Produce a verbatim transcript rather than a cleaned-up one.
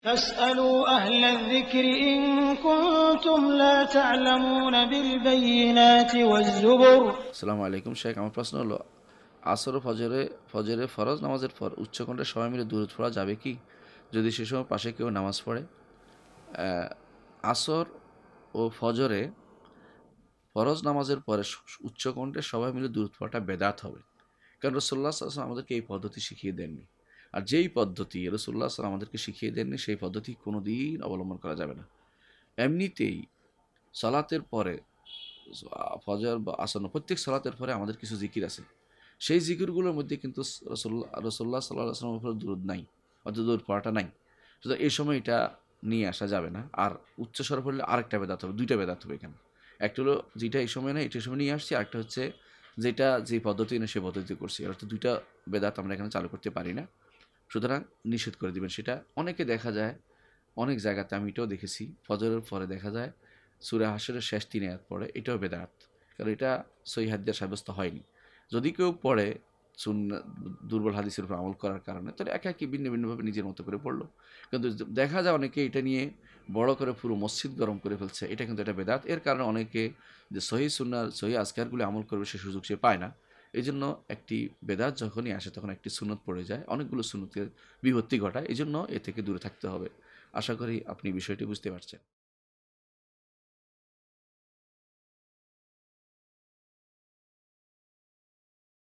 فاسألوا أهل الذكر إن كنتم لا تعلمون بالبينات والزبر. আসসালামু আলাইকুম শেখ, আমার প্রশ্ন হলো আসর ও ফজরে ফজরে ফরজ নামাজের পর উচ্চকণ্ঠে সবাই মিলে দুরূদ পড়া যাবে কি যদি সে সময় পাশে কেউ নামাজ পড়ে? আসর ও ফজরে ফরজ নামাজের পরে উচ্চকণ্ঠে সবাই মিলে দুরূদ পড়াটা বেদাত হবে, কারণ রাসূলুল্লাহ সাল্লাল্লাহু আলাইহি ওয়াসাল্লাম আমাদেরকে এই পদ্ধতি শিখিয়ে দেননি। আর যেই পদ্ধতি রাসূলুল্লাহ সাল্লাল্লাহু আলাইহি ওয়াসাল্লাম আমাদেরকে শিখিয়ে দেননি সেই পদ্ধতি কোনো দিন অবলম্বন করা যাবে না। এমনিতেই সালাতের পরে ফজর বা আসর প্রত্যেক সালাতের পরে আমাদের কিছু জিকির আছে, সেই জিকিরগুলোর মধ্যে কিন্তু রাসূলুল্লাহ রাসূলুল্লাহ সাল্লাল্লাহু আলাইহি ওয়াসাল্লামের উপর দুরূদ নাই, অর্থাৎ দুরূদ পড়াটা নাই। সুতরাং এই সময় এটা নিয়ে আসা যাবে না। আর উচ্চস্বর পড়লে আরেকটা বেদাত হবে, দুইটা বেদাত হবে এখানে। একটা হলো যেটা এই সময় না এটা সময় নিয়ে আসছি, আরেকটা হচ্ছে যেটা যে পদ্ধতি না সেই পদ্ধতি করছি, অর্থাৎ দুইটা বেদাত আমরা এখানে চালু করতে পারি না। সুতরাং নিষেধ করে দিবেন সেটা। অনেকে দেখা যায়, অনেক জায়গাতে আমি এটাও দেখেছি, ফজরের পরে দেখা যায় সূরা হাশরের শেষ তিন আয়াত পড়ে, এটাও বেদাত, কারণ এটা সহিহ হাদিসে সাব্যস্ত হয়নি। যদি কেউ পড়ে সুন্নাহ দুর্বল হাদিসের উপর আমল করার কারণে, তাহলে একা একই ভিন্ন ভিন্নভাবে নিজের মতো করে পড়লো। কিন্তু দেখা যায় অনেকে এটা নিয়ে বড় করে পুরো মসজিদ গরম করে ফেলছে, এটা কিন্তু এটা বেদাত। এর কারণে অনেকে যে সহি সুন্নাহ সহি আজকারগুলি আমল করবে সে সুযোগ সে পায় না। এই জন্য একটি বেদাত যখনই আসে তখন একটি সুন্নত পড়ে যায়, অনেকগুলো সুন্নতের বিভক্তি ঘটায়। এই জন্য এ থেকে দূরে থাকতে হবে। আশা করি আপনি বিষয়টি বুঝতে পারছেন।